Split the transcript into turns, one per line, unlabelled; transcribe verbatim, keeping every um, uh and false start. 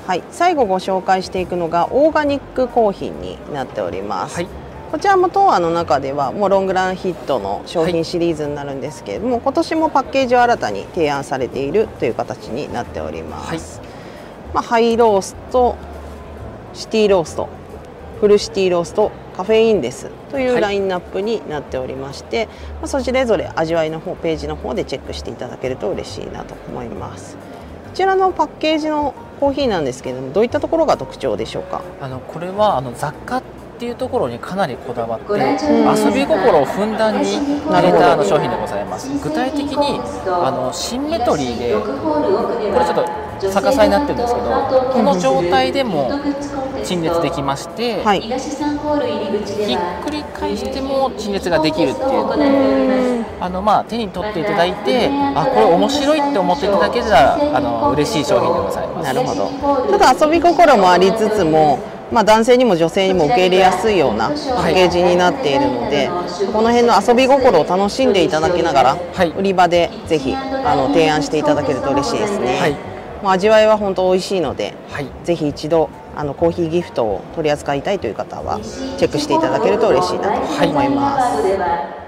はい、最後ご紹介していくのがオーガニックコーヒーになっております。はい、こちらも東亜の中ではもうロングランヒットの商品シリーズになるんですけれども、はい、今年もパッケージを新たに提案されているという形になっております。はい、まあ、ハイロースト、シティロースト、フルシティロースト、カフェインレスというラインナップになっておりまして、はい、まあ、それぞれ味わいの方ページの方でチェックしていただけると嬉しいなと思います。こちらのパッケージのコーヒーなんですけれども、どういったところが特徴でしょうか。
あのこれはあの雑貨っていうところにかなりこだわって、遊び心をふんだんに入れたあの商品でございます。具体的にあのシンメトリーで、これちょっと逆さになってるんですけど、この状態でも陳列できまして、はい、ひっくり返しても陳列ができるっていうので、あのまあ手に取っていただいて、あ、これ面白いって思っていただけたらあの嬉しい商品でございます。
なるほど。ちょっと遊び心もありつつも、まあ、男性にも女性にも受け入れやすいようなパッケージになっているので、はい、この辺の遊び心を楽しんでいただきながら、はい、売り場でぜひあの提案していただけると嬉しいですね。はい、もう味わいは本当美味しいので、はい、ぜひ一度あのコーヒーギフトを取り扱いたいという方はチェックしていただけると嬉しいなと思います。はい。